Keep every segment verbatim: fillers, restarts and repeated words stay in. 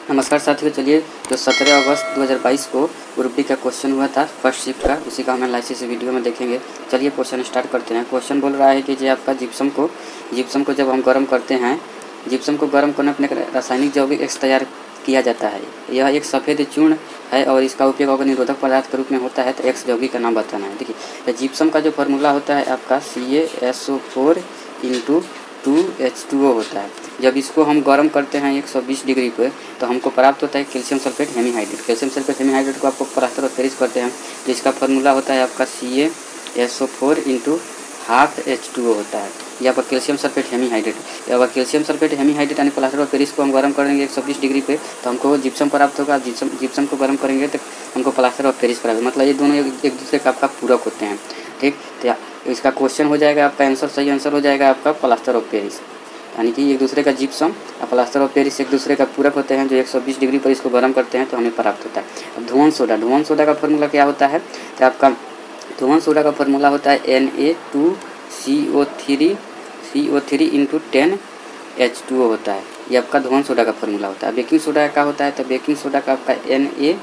नमस्कार साथियों, चलिए जो सत्रह अगस्त दो हज़ार बाईस को ग्रुप डी का क्वेश्चन हुआ था फर्स्ट शिफ्ट का, उसी का हम एनालिसिस वीडियो में देखेंगे। चलिए क्वेश्चन स्टार्ट करते हैं। क्वेश्चन बोल रहा है कि जो आपका जिप्सम को जिप्सम को जब हम गर्म करते हैं, जिप्सम को गर्म करने अपने रासायनिक जैविक एक्स तैयार किया जाता है। यह एक सफ़ेद चूर्ण है और इसका उपयोग अगर निरोधक पदार्थ के रूप में होता है तो एक्स यौगिक का नाम बताना है। देखिए जिप्सम का जो फार्मूला होता है आपका C A S O four into two H two O होता है। जब इसको हम गर्म करते हैं एक सौ बीस डिग्री पे तो हमको प्राप्त होता है calcium sulphate hemihydrate. Calcium sulphate hemihydrate को आपको प्लास्टर ऑफ पेरिस करते हैं तो इसका फार्मूला होता है आपका C A S O four into half H two O होता है। यह आपका कैल्शियम सल्फेट हेमीहाइड्रेट। अब कैल्शियम सल्फेट हेमीहाइड्रेट यानी प्लास्टर ऑफ पेरिस को हम गर्म करेंगे एक सौ बीस डिग्री पे तो हमको जिप्सम प्राप्त होगा। जिप्सम जिप्सम को गर्म करेंगे तो हमको प्लास्टर ऑफ पेरिस प्राप्त, मतलब ये दोनों एक, एक दूसरे का आपका पूरक होते हैं। ठीक, तो इसका क्वेश्चन हो जाएगा आपका आंसर, सही आंसर हो जाएगा आपका प्लास्टर ऑफ पेरिस, यानी कि एक दूसरे का जिप्सम और प्लास्टर ऑफ पेरिस एक दूसरे का पूरक होते हैं जो एक सौ बीस डिग्री पर इसको गर्म करते हैं तो हमें प्राप्त होता है। अब धुआं सोडा, धुआं सोडा का फार्मूला क्या होता है तो आपका धुआं सोडा का फार्मूला होता है N A two C O three C O three into ten H two O होता है। ये आपका धुआं सोडा का फार्मूला होता है। बेकिंग सोडा का होता है तो बेकिंग सोडा का आपका N A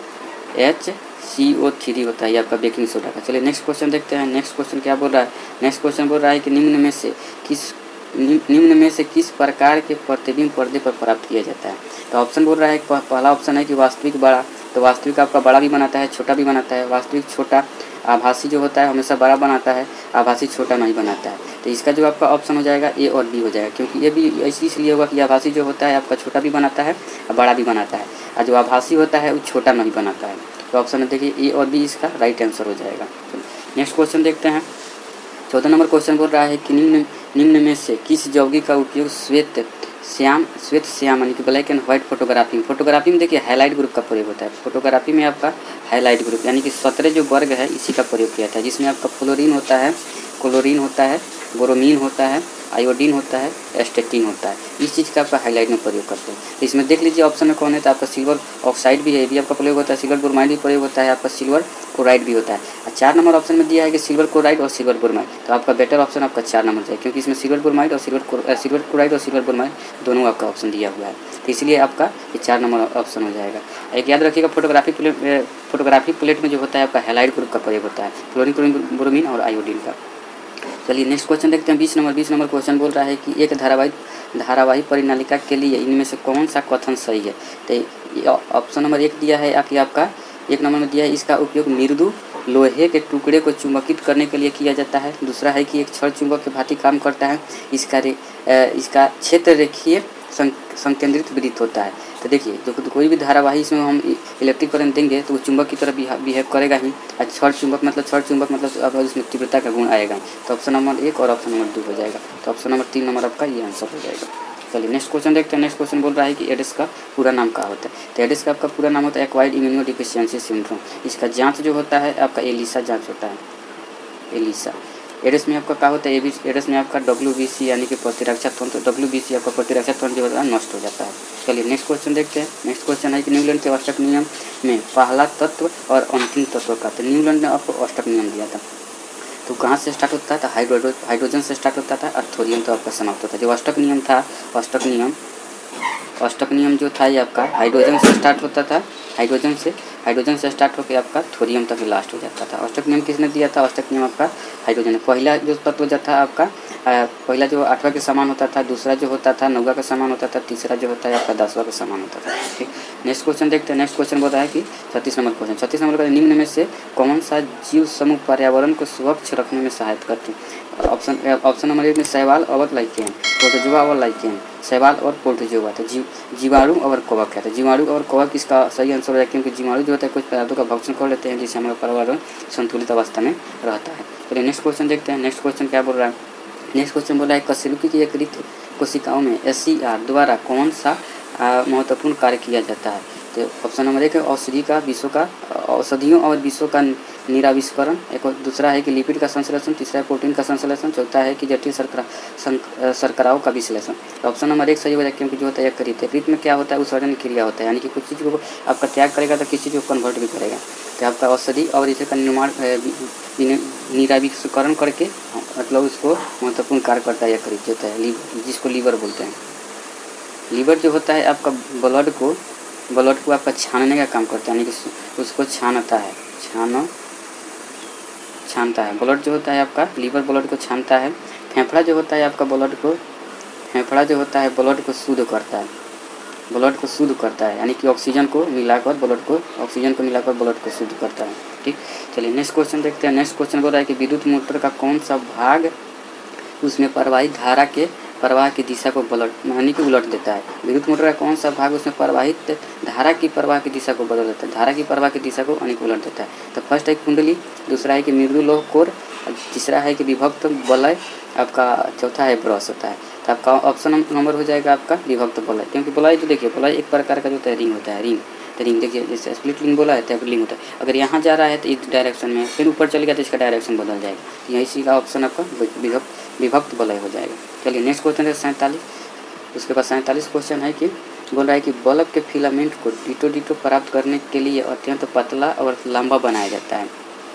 H C O three होता है, ये आपका बेकिंग सोडा का। चलिए नेक्स्ट क्वेश्चन देखते हैं। नेक्स्ट क्वेश्चन क्या बोल रहा है। नेक्स्ट क्वेश्चन बोल रहा है कि निम्न में से किस निम्न में से किस प्रकार के प्रतिबिंब पर्दे पर प्राप्त किया जाता है। तो ऑप्शन बोल रहा है, पहला ऑप्शन है कि वास्तविक बड़ा, तो वास्तविक आपका बड़ा भी बनाता है छोटा भी बनाता है। वास्तविक छोटा, आभासी जो होता है हमेशा बड़ा बनाता है, आभासी छोटा नहीं बनाता है। तो इसका जो आपका ऑप्शन हो जाएगा ए और बी हो जाएगा, क्योंकि ये भी इसलिए होगा कि आभासी जो होता है आपका छोटा भी बनाता है और बड़ा भी बनाता है, और जो आभासी होता है वो छोटा नहीं बनाता है। तो ऑप्शन देखिए ए और बी इसका राइट आंसर हो जाएगा। नेक्स्ट क्वेश्चन देखते हैं। चौदह नंबर क्वेश्चन बोल रहा है कि निम्न निम्न में से किस यौगिक का उपयोग श्वेत श्याम श्वेत श्याम यानी कि black and white photography photography में देखिए हाईलाइट ग्रुप का प्रयोग होता है। फोटोग्राफी में आपका हाईलाइट ग्रुप यानी कि सत्रह जो वर्ग है इसी का प्रयोग किया था, जिसमें आपका फ्लोरीन होता है, क्लोरीन होता है, ब्रोमीन होता है, आयोडीन होता है, एस्टेटिन होता है। इस चीज़ का आपका हाईलाइट में प्रयोग करते हैं। तो इसमें देख लीजिए ऑप्शन में कौन है तो आपका सिल्वर ऑक्साइड भी है, ये भी आपका प्रयोग होता है। सिल्वर ब्रोमाइड भी प्रयोग होता है, आपका सिल्वर क्लोराइड भी होता है। और चार नंबर ऑप्शन में दिया है कि सिल्वर क्लोराइड और सिल्वर ब्रोमाइड, तो आपका बेटर ऑप्शन आपका चार नंबर है, क्योंकि इसमें सिल्वर ब्रोमाइड और सिल्वर सिल्वर क्लोराइड और सिल्वर ब्रोमाइड दोनों आपका ऑप्शन दिया हुआ है, तो इसलिए आपका ये चार नंबर ऑप्शन हो जाएगा। एक याद रखिएगा, फोटोग्राफी प्लेट फोटोग्राफी प्लेट में जो होता है आपका हाईलाइट ग्रुप का प्रयोग होता है, फ्लोरीन, क्लोरीन, ब्रोमीन और आयोडीन का। चलिए नेक्स्ट क्वेश्चन देखते हैं। बीस नंबर बीस नंबर क्वेश्चन बोल रहा है कि एक धारावाहिक धारावाही परिनालिका के लिए इनमें से कौन सा कथन सही है। तो ऑप्शन नंबर एक दिया है कि आपका एक नंबर में दिया है इसका उपयोग मृदु लोहे के टुकड़े को चुंबकित करने के लिए किया जाता है। दूसरा है कि एक क्षण चुंबक के भांति काम करता है। इसका रे, इसका क्षेत्र रेखीय संकेंद्रित विद्युत होता है। तो देखिए जो तो कोई भी धारावाही इसमें हम इलेक्ट्रिक करंट देंगे तो वो चुंबक की तरह बिहेव करेगा ही। क्षण चुंबक मतलब क्षण चुंबक मतलब अब इसमें तीव्रता का गुण आएगा। तो ऑप्शन नंबर एक और ऑप्शन नंबर दो हो जाएगा। तो ऑप्शन नंबर तीन नंबर आपका ये आंसर हो जाएगा। चलिए नेक्स्ट क्वेश्चन देखते हैं। नेक्स्ट क्वेश्चन बोल रहा है कि एड्स का पूरा नाम क्या होता है। तो एड्स का आपका पूरा नाम होता है एक्वायर्ड इम्यूनो डिफिशियंसी सिंड्रोम। इसका जाँच जो होता है आपका एलिसा जाँच होता है, एलिसा। एड्स में आपका क्या होता है, एड्स में आपका डब्ल्यू बी सी यानी कि प्रतिरक्षा तंत्र, डब्ल्यू बी सी आपका प्रतिरक्षा तंत्र जो होता है नष्ट हो जाता है। चलिए नेक्स्ट क्वेश्चन देखते हैं। नेक्स्ट क्वेश्चन है कि न्यूलैंड के अष्टक नियम में पहला तत्व और अंतिम तत्व का। तो न्यूलैंड ने आपको अष्टक नियम दिया था, तो कहाँ से स्टार्ट होता था, हाइड्रोजन हाइड्रोजन से स्टार्ट होता था और थोरियम तो आपका समाप्त होता है। जो अष्टक नियम था, अष्टक नियम अष्टक नियम जो था ये आपका हाइड्रोजन से स्टार्ट होता था, हाइड्रोजन से हाइड्रोजन से स्टार्ट होकर आपका थोरियम तक लास्ट हो जाता था। अष्टक नियम किसने दिया था, अष्टक नियम आपका हाइड्रोजन। पहला जो तत्व जो था आपका पहला जो आठवां के समान होता था, दूसरा जो होता था नौवा का समान होता था, तीसरा जो होता है आपका दसवां का समान होता था। ठीक, नेक्स्ट क्वेश्चन देखते हैं। नेक्स्ट क्वेश्चन बोलता है कि छत्तीस नंबर क्वेश्चन छत्तीस नंबर का निम्न में से कौन सा जीव समूह पर्यावरण को स्वच्छ रखने में सहायता करते हैं। ऑप्शन ऑप्शन नंबर एक में शैवाल और लाइकेन, प्रोटोजोआ और लाइकेन, शैवाल और प्रोटोजोआ। तो जीव जीवाणु और कवक है। तो जीवाणु और कवक इसका सही आंसर हो जाए, क्योंकि जीवाणु जो होता है कुछ पदार्थों का भक्षण कर लेते हैं जिससे हमारा पर्यावरण संतुलित अवस्था में रहता है। चलिए नेक्स्ट क्वेश्चन देखते हैं। नेक्स्ट क्वेश्चन क्या बोल रहा है। नेक्स्ट क्वेश्चन बोल रहा है कशेरुकी की यकृत कोशिकाओं में एस सी आर द्वारा कौन सा महत्वपूर्ण कार्य किया जाता है। तो ऑप्शन नंबर एक है औषधि का विषों का औषधियों और विषों का निराविष्करण, एक दूसरा है कि लिपिड का संश्लेषण, तीसरा है प्रोटीन का संश्लेषण, चौथा है कि जटिल शर्करा शर्कराओं का विश्लेषण। तो ऑप्शन नंबर एक सही हो जाए, क्योंकि जो होता है यकृत यकृत में क्या होता है उत्सर्जन क्रिया होता है, यानी कि कुछ चीज़ को आपका त्याग करेगा तो किसी चीज़ को कन्वर्ट भी करेगा। तो आपका औषधि और इसे का निर्माण निराविष्करण करके मतलब उसको महत्वपूर्ण कार्य करता है यकृत जो होता है, जिसको लीवर बोलते हैं। लीवर जो होता है आपका ब्लड को ब्लड को आपका छानने का काम करता है, यानी कि उसको छानता है छानो छानता है। ब्लड जो होता है आपका लीवर ब्लड को छानता है। फेफड़ा जो होता है आपका ब्लड को फेफड़ा जो होता है ब्लड को शुद्ध करता है ब्लड को शुद्ध करता है यानी कि ऑक्सीजन को मिलाकर ब्लड को ऑक्सीजन को मिलाकर ब्लड को शुद्ध करता है। ठीक, चलिए नेक्स्ट क्वेश्चन देखते हैं। नेक्स्ट क्वेश्चन बोल रहा है कि विद्युत मोटर का कौन सा भाग उसमें प्रवाहित धारा के प्रवाह की दिशा को बलट यानी कि उलट देता है। विद्युत मोटर का कौन सा भाग उसमें प्रवाहित धारा की प्रवाह की दिशा को बदल देता है, धारा की प्रवाह की दिशा को अनेक उलट देता है। तो फर्स्ट है कुंडली, दूसरा है कि मृदु लोह कोर, तीसरा है कि विभक्त वलय, आपका चौथा है ब्रश होता है। तो आपका ऑप्शन नंबर हो जाएगा आपका विभक्त वलय, क्योंकि वलय तो देखिए वलय एक प्रकार का जो होता है रिंग होता है रिंग तो रिंग देखिए जैसे स्प्लिट रिंग बोला है तो रिंग होता है। अगर यहाँ जा रहा है तो इस डायरेक्शन में, फिर ऊपर चलेगा तो इसका डायरेक्शन बदल जाएगा। तो यही इसी का ऑप्शन आपका विभक्त विभक्त वलय हो जाएगा। चलिए नेक्स्ट क्वेश्चन है सैंतालीस। उसके बाद सैंतालीस क्वेश्चन है कि बोल रहा है कि बल्ब के फिलामेंट को डिटो डिटो प्राप्त करने के लिए अत्यंत पतला और लंबा बनाया जाता है।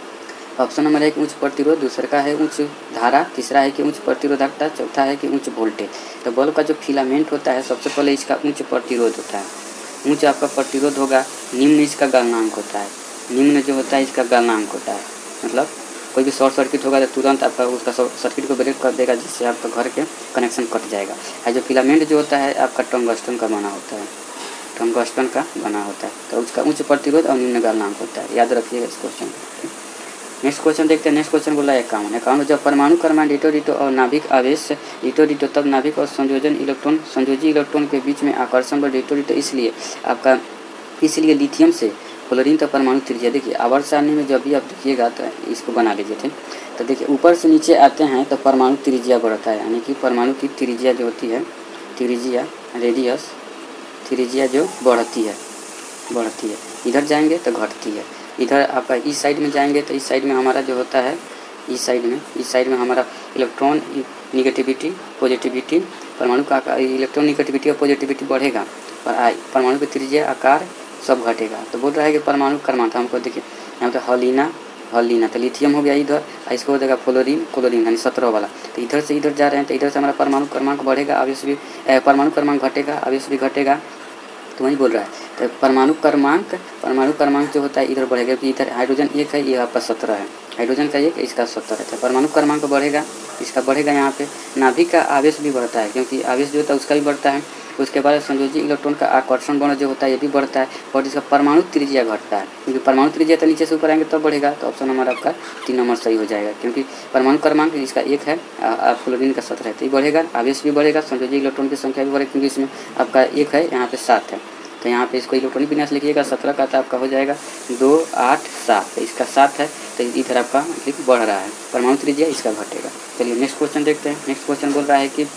ऑप्शन नंबर एक उच्च प्रतिरोध, दूसरा का है उच्च धारा, तीसरा है कि उच्च प्रतिरोधकता, चौथा है कि उच्च वोल्टेज। तो बल्ब का जो फिलामेंट होता है सबसे पहले इसका उच्च प्रतिरोध होता है, उच्च आपका प्रतिरोध होगा। निम्न इसका गलनांक होता है, निम्न जो होता है इसका गलनांक होता है, मतलब कोई भी शॉर्ट सर्किट होगा तो तुरंत आपका उसका सर्किट को ब्रेक कर देगा, जिससे आपका घर के कनेक्शन कट जाएगा। और जो फिलामेंट जो होता है आपका टंगस्टन का बना होता है, टंगस्टन का बना होता है। तो उसका उच्च प्रतिरोध और निम्न गलनांक होता है, याद रखिएगा इस क्वेश्चन को। नेक्स्ट क्वेश्चन देखते हैं। नेक्स्ट क्वेश्चन बोला है इक्यावन इक्यावन जब परमाणु क्रमांक डिटो डिटो और नाभिक आवेश डिटो डिटो, तब नाभिक और संयोजन इलेक्ट्रॉन संयोजी इलेक्ट्रॉन के बीच में आकर्षण बल डिटो डिटो, इसलिए आपका इसलिए लिथियम से फ्लोरीन तक परमाणु त्रिज्या। देखिए आवर्त सारणी में जब भी आप देखिएगा तो इसको बना लीजिए थे। तो देखिए ऊपर से नीचे आते हैं तो परमाणु त्रिज्या बढ़ता है, यानी कि परमाणु की त्रिज्या जो होती है त्रिज्या रेडियस त्रिज्या जो बढ़ती है बढ़ती है इधर जाएंगे तो घटती है। इधर आपका इस साइड में जाएंगे तो इस साइड में हमारा जो होता है इस साइड में इस साइड में हमारा इलेक्ट्रॉन निगेटिविटी पॉजिटिविटी परमाणु का इलेक्ट्रॉन निगेटिविटी और पॉजिटिविटी बढ़ेगा, पर परमाणु की त्रिज्या आकार सब घटेगा। तो बोल रहा है कि परमाणु क्रमांक हमको देखिए यहाँ पे हॉलिना हॉलिना तो लिथियम हो गया इधर, इसको हो जाएगा फ्लोरीन क्लोरीन यानी सत्रह वाला। तो इधर से इधर जा रहे हैं तो इधर से हमारा परमाणु क्रमांक बढ़ेगा, आवेश भी परमाणु क्रमांक घटेगा, आवेश भी घटेगा। तो वही बोल रहा है तो परमाणु क्रमांक परमाणु क्रमांक जो होता है इधर बढ़ेगा, क्योंकि इधर हाइड्रोजन एक है, ये आपका सत्रह है, हाइड्रोजन का एक इसका सत्तर है। तो परमाणु क्रमांक बढ़ेगा, इसका बढ़ेगा। यहाँ पे नाभिक का आवेश भी बढ़ता है, क्योंकि आवेश जो होता है उसका भी बढ़ता है। उसके बाद संयोजी इलेक्ट्रॉन का आकर्षण बल जो होता है ये भी बढ़ता है, और इसका परमाणु त्रिज्या घटता है, क्योंकि परमाणु त्रिज्या तो नीचे से ऊपर आएंगे तब तो बढ़ेगा। तो ऑप्शन नंबर आपका तीन नंबर सही हो जाएगा, क्योंकि परमाणु क्रमांक इसका एक है, फ्लोरीन का सत्रह है, तो ये बढ़ेगा, आवेश भी बढ़ेगा, संयोजी इलेक्ट्रॉन की संख्या भी बढ़ेगी, क्योंकि इसमें आपका एक है, यहाँ पे सात है। तो यहाँ पे इसको इलेक्ट्रॉनिक विन्यास लिखिएगा, सत्रह का तो आपका हो जाएगा दो आठ सात, तो इसका सात है, तो इधर आपका मतलब बढ़ रहा है, परमाणु त्रिज्या इसका घटेगा। चलिए नेक्स्ट क्वेश्चन देखते हैं। नेक्स्ट क्वेश्चन बोल रहा है कि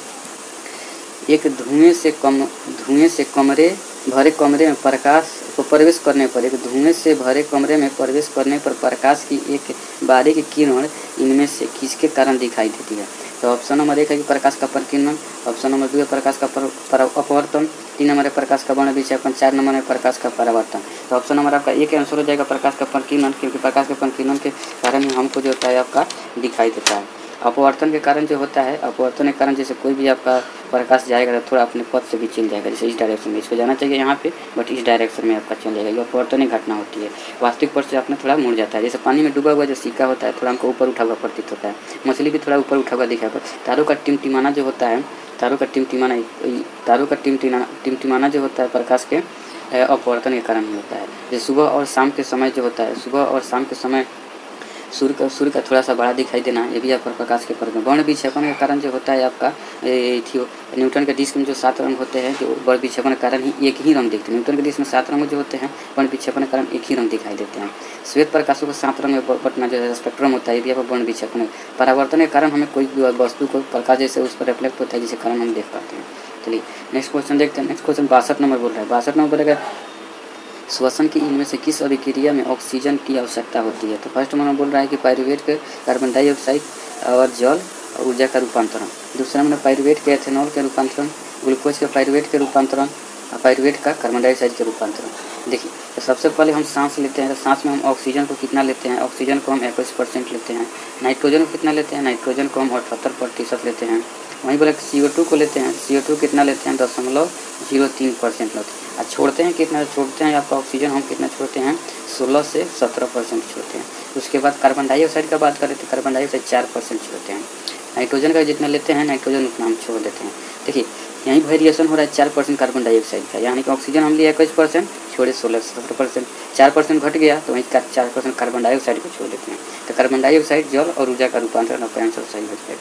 एक धुएं से कम धुएं से कमरे भरे कमरे में प्रकाश को प्रवेश करने पर एक धुएं से भरे कमरे में प्रवेश करने पर प्रकाश की एक बारीक किरण इनमें से किसके कारण दिखाई देती है। तो ऑप्शन नंबर एक है कि प्रकाश का प्रकीर्णन, ऑप्शन नंबर दो है प्रकाश का अपवर्तन, तीन नंबर है प्रकाश का वर्ण विक्षेपण, चार नंबर है प्रकाश का परावर्तन। तो ऑप्शन नंबर आपका एक आंसर हो जाएगा प्रकाश का प्रकीर्णन, क्योंकि प्रकाश के प्रकीर्णन के कारण ही हमको जो होता है आपका दिखाई देता है। अपवर्तन के कारण जो होता है अपवर्तन के कारण जैसे कोई भी आपका प्रकाश जाएगा तो थोड़ा अपने पथ से भी चल जाएगा, जैसे इस डायरेक्शन में इसको जाना चाहिए यहाँ पे, बट इस डायरेक्शन में आपका चल जाएगा। ये अपवर्तन एक घटना होती है, वास्तविक पथ से अपने थोड़ा मुड़ जाता है। जैसे पानी में डूबा हुआ जो सिक्का होता है थोड़ा हमको ऊपर उठा हुआ प्रतीत होता है, मछली भी थोड़ा ऊपर उठा हुआ दिखा पर तारों का टिमटिमाना जो होता है तारों का टिमटिमाना तारों का टिमटिमाना टिमटिमाना जो होता है प्रकाश के अपवर्तन के कारण ही होता है। जैसे सुबह और शाम के समय जो होता है सुबह और शाम के समय सूर्य का सूर्य का थोड़ा सा बड़ा दिखाई देना, ये भी आपका प्रकाश के प्रकीर्णन। वर्ण विक्षेपण के कारण जो होता है आपका थियो न्यूटन के डिस्क में जो सात रंग होते हैं जो वर्ण विक्षेपण के कारण ही एक ही रंग दिखते हैं। न्यूटन के डिस्क में सात रंग जो होते हैं वर्ण विक्षेपण के कारण एक ही रंग दिखाई देते हैं। श्वेत प्रकाशों को सात रंग में बटना जो है स्पेक्ट्रम होता है, ये भी आपका वर्ण विक्षेपण है। परावर्तन के कारण हमें कोई वस्तु को प्रकाश जैसे उस पर रिफ्लेक्ट होता है, जिसके कारण हम देख पाते हैं। चलिए नेक्स्ट क्वेश्चन देखते हैं। नेक्स्ट क्वेश्चन बासठ नंबर बोल रहा है। बासठ नंबर बोलेगा श्वसन की इनमें से किस अभिक्रिया में ऑक्सीजन की आवश्यकता होती है। तो फर्स्ट नंबर बोल रहा है कि पायरुवेट के कार्बन डाइऑक्साइड और जल और ऊर्जा का रूपांतरण, दूसरा नंबर पायरुवेट के एथेनॉल के रूपांतरण, ग्लूकोज के पायरुवेट के रूपांतरण, पायरुवेट का कार्बन डाइऑक्साइड के रूपांतरण। देखिए तो सबसे पहले हम सांस लेते हैं, तो सांस में हम ऑक्सीजन को कितना लेते हैं, ऑक्सीजन को हम इक्कीस परसेंट लेते हैं। नाइट्रोजन को कितना लेते हैं, नाइट्रोजन को हम अठहत्तर प्रतिशत लेते हैं। वहीं बोला सी ओ टू को लेते हैं, सी ओ टू कितना लेते हैं दशमलव जीरो तीन परसेंट लेते हैं। और छोड़ते हैं कितना छोड़ते हैं आपका ऑक्सीजन हम कितना छोड़ते हैं सोलह से सत्रह परसेंट छोड़ते हैं। उसके बाद कार्बन डाइऑक्साइड का बात करें तो कार्बन डाइऑक्साइड चार परसेंट छोड़ते हैं। नाइट्रोजन का जितना लेते हैं नाइट्रोजन उतना हम छोड़ देते हैं। देखिए यहीं वेरिएशन हो रहा है चार परसेंट कार्बन डाइऑक्साइड का, यानी कि ऑक्सीजन हम लिया इक्कीस परसेंट छोड़े सोलह से सत्रह परसेंट, चार परसेंट घट गया तो वहीं चार परसेंट कार्बन डाइऑक्साइड को छोड़ देते हैं। तो कार्बन डाइऑक्साइड जल और ऊर्जा का रूपांतरण आपका आंसर सही हो जाएगा।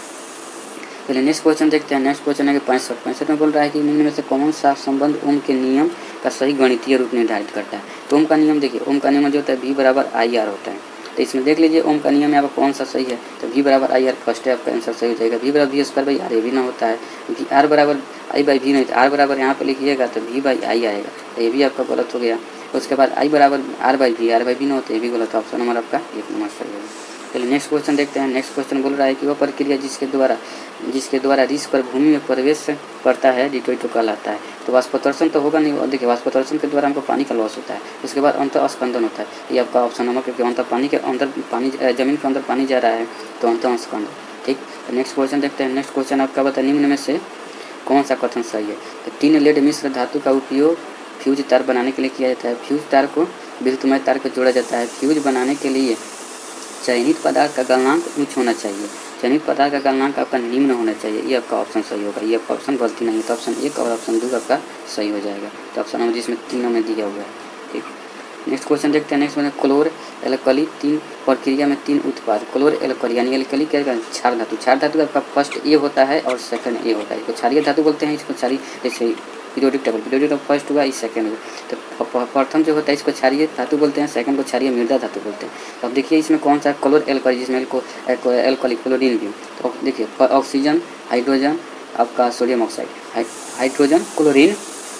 चलिए नेक्स्ट क्वेश्चन देखते हैं। नेक्स्ट क्वेश्चन है कि पैंसठ पैंसठ में बोल रहा है कि निम्न में से कौन सा संबंध ओम के नियम का सही गणितीय रूप निर्धारित करता है। तो ओम का नियम देखिए, ओम का नियम जो होता है वी बराबर आई आर होता है। तो इसमें देख लीजिए ओम का नियम यहाँ पर कौन सा सही है, तो वी बराबर आई आर फर्स्ट है, आपका आंसर सही हो जाएगा। वी बराबर वी स्क्वायर बाई आर ये भी ना होता है, क्योंकि आर बराबर आई बाई वी नहीं, आर बराबर यहाँ पे लिखिएगा तो वी बाई आई आएगा, तो ये भी आपका गलत हो गया। उसके बाद आई बराबर R by V, R by V ना होता है, ये भी गलत है। ऑप्शन नंबर आपका एक नंबर सही होगा। चलिए नेक्स्ट क्वेश्चन देखते हैं। नेक्स्ट क्वेश्चन बोल रहा है कि वह प्रक्रिया जिसके द्वारा जिसके द्वारा रिस पर भूमि में प्रवेश करता है डिटोइटो कहलाता है। तो वाष्पोत्सर्जन तो होगा नहीं, और देखिए वाष्पोत्सर्जन के द्वारा हमको पानी का लॉस होता है। उसके बाद अंतर स्कंदन होता है, ये आपका ऑप्शन नंबर, क्योंकि अंतर पानी के अंदर पानी जमीन के अंदर पानी जा रहा है तो अंतर स्कंदन। ठीक, नेक्स्ट क्वेश्चन देखते हैं। नेक्स्ट क्वेश्चन आपका बता निम्न में से कौन सा कथन सही है। तो तीन लेड मिश्र धातु का उपयोग फ्यूज तार बनाने के लिए किया जाता है। फ्यूज तार को विद्युतमय तार को जोड़ा जाता है। फ्यूज बनाने के लिए चयनित पदार्थ का गलनांक उच्च होना चाहिए। चयनित पदार्थ का गलनांक आपका निम्न होना चाहिए, ये आपका ऑप्शन सही होगा। ये आपका ऑप्शन गलती नहीं है, तो ऑप्शन एक और ऑप्शन दो आपका सही हो जाएगा। तो ऑप्शन नंबर जिसमें तीनों में दिया हुआ है। ठीक, नेक्स्ट क्वेश्चन देखते हैं। नेक्स्ट में क्लोर एल्कली तीन प्रक्रिया में तीन उत्पाद। क्लोर एल्कली यानी एल्कली क्या है, क्षार धातु। क्षार धातु आपका फर्स्ट ए होता है और सेकंड ए होता है। इसको क्षारीय धातु बोलते हैं, इसको क्षारीय जैसे periodic table, periodic table first हुआ, इस सेकंड हुआ। तो प्रथम जो होता है इसको क्षारीय धातु बोलते हैं, सेकंड को क्षारीय मृदा धातु बोलते हैं। तो अब देखिए इसमें कौन सा क्लोर एल्कली, जिसमें एल्कली क्लोरीन भी। तो देखिए ऑक्सीजन, हाइड्रोजन, आपका सोडियम ऑक्साइड, हाइड्रोजन क्लोरीन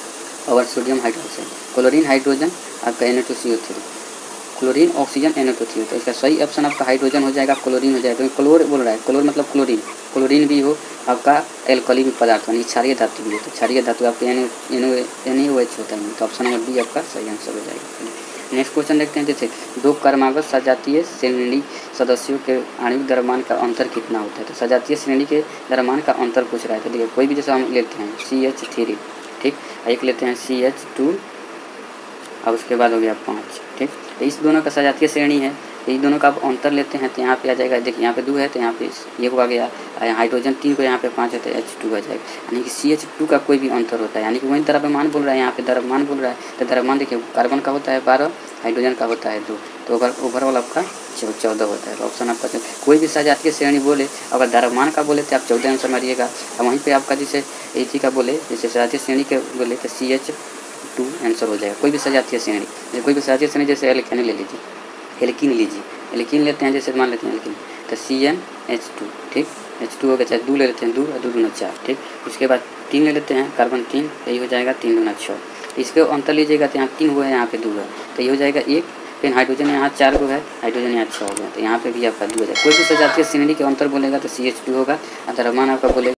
और सोडियम हाइड्रोक्साइड, क्लोरीन हाइड्रोजन आपका N A two C O three, chlorine oxygen N A two C O. तो इसका सही ऑप्शन आपका हाइड्रोजन हो जाएगा, क्लोरीन हो जाएगा। तो क्लोर बोल रहा है, क्लोर मतलब क्लोरीन, क्लोरीन भी हो आपका एल्कली भी पदार्थ यानी क्षारीय धातु भी है। तो क्षारीय धातु आपके एन एन ओ एच होता है। तो ऑप्शन नंबर बी आपका सही आंसर हो जाएगा। नेक्स्ट क्वेश्चन देखते हैं। जैसे दो क्रमागत सजातीय श्रेणी सदस्यों के आणविक द्रव्यमान का अंतर कितना होता है। तो सजातीय श्रेणी के द्रव्यमान का अंतर पूछ रहा है। तो देखिए कोई भी जैसे हम लेते हैं सी एच थ्री, ठीक, एक लेते हैं सी एच टू और उसके बाद हो गया पाँच। ठीक, तो इस दोनों का सजातीय श्रेणी है, तो इन दोनों का आप अंतर लेते हैं तो यहाँ पे आ जाएगा। देखिए यहाँ पे दो है तो यहाँ पे ये को आ गया, हाइड्रोजन तीन को यहाँ पे पाँच है तो एच टू आ जाएगा। यानी कि सी एच टू का कोई भी अंतर होता है, यानी कि वही द्रव्यमान बोल रहा है, यहाँ पे द्रव्यमान बोल रहा है। तो द्रव्यमान देखिए कार्बन का होता है बारह, हाइड्रोजन का होता है दो, तो ओवर ओवरऑल आपका चौदह होता है। तो ऑप्शन आपका कोई भी सजातीय श्रेणी बोले, अगर द्रव्यमान का बोले तो आप चौदह आंसर मारिएगा। और वहीं पर आपका जैसे एथी का बोले, जैसे सजातीय श्रेणी के बोले तो सी एच टू आंसर हो जाएगा। कोई भी सजातीय श्रेणी, कोई भी सजातीय श्रेणी जैसे एल्केन ले लीजिए, एल्कीन लीजिए, एल्कीन लेते हैं जैसे मान लेते हैं एल्कीन, तो सी एन एच टू, ठीक, एच टू हो गया। चाहे दो ले लेते हैं, दो दो दूना चार, ठीक। उसके बाद तीन ले लेते हैं, कार्बन तीन, यही हो जाएगा तीन दूना छः। इसके अंतर लीजिएगा तो यहाँ तीन हुआ है, यहाँ पे दो है, तो ये हो जाएगा एक। फिर हाइड्रोजन यहाँ चार को है, हाइड्रोजन यहाँ छः हो गया, तो यहाँ पे भी आपका दो हो जाएगा। कोई भी सजातीय श्रेणी के अंतर बोलेगा तो सी एच टू होगा, और द्रव्यमान आपका बोलेगा